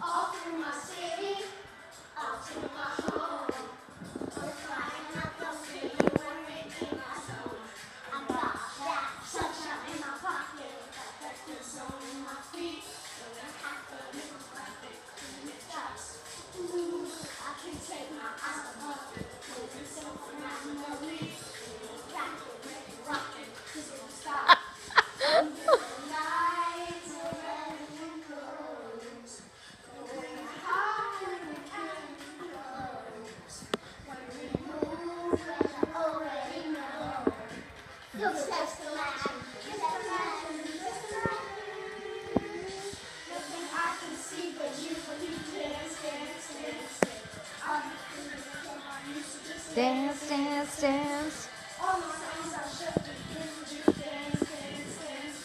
All through my city, all through my home. We're flying up the street, we're making our song. I got that sunshine in my pocket, got that good soul in my feet. So I have to live like it, and it does. Ooh, I can take my eyes off it, moving so phenomenally. Rock it, make it rock it, 'cause it won't stop. Under the lights, the red and goes. Going hard when the curtain goes. When we move, well, I already know. Just the man, just the man, just the man. Nothing I can see but you dance, dance, dance, dance. All the things that I used to just Dance, dance, dance. all my songs are shut to you dance, dance, dance.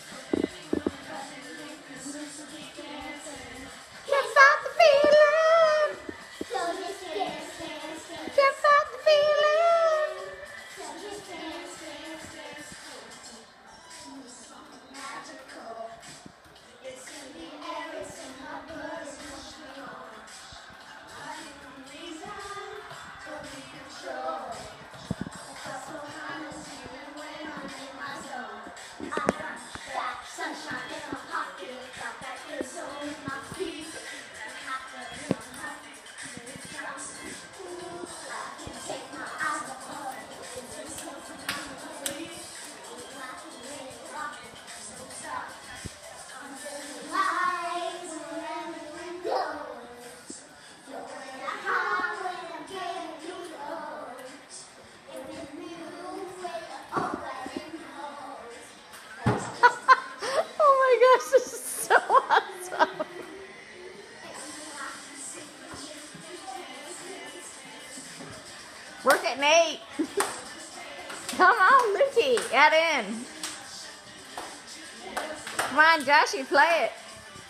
Can't stop the feeling. So just dance, dance, dance. Can't stop the feeling. So just dance, dance, dance. It's something magical. It's in the air, it's in my blood, it's pushing me on. I need a reason to be control. I felt so honest even when I'm in my zone. I got that sunshine in my pocket, got that good soul in my feet. I have to live happy, it's just ooh, I can take my eyes off it. It's just so phenomenally. I can really rock it, so stop. Under the lights, where everyone goes. You're when I hide, when I'm getting too close. If you move, when you're already knows. That's just Oh my gosh, this is so awesome. Work it, Nate. Come on, Lukey, add in. Come on, Joshy, play it.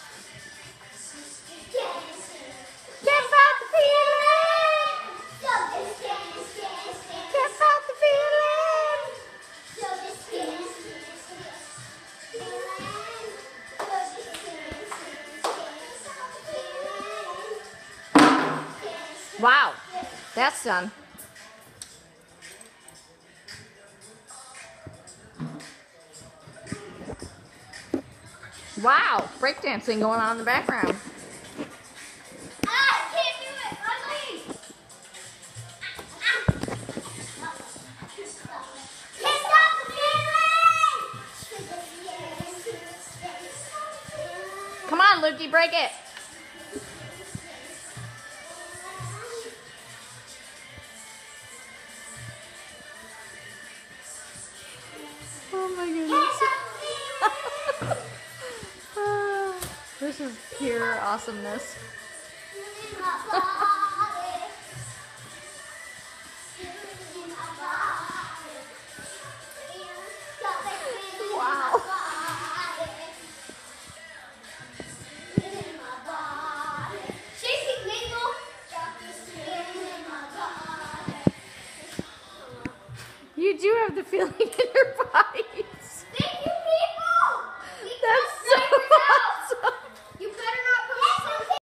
Can't fight the feeling. Can't fight the feeling. Wow, that's done. Wow, breakdancing going on in the background. Come on, Lukey, break it. Oh my goodness. This is pure awesomeness. Wow. You do have the feeling in your body.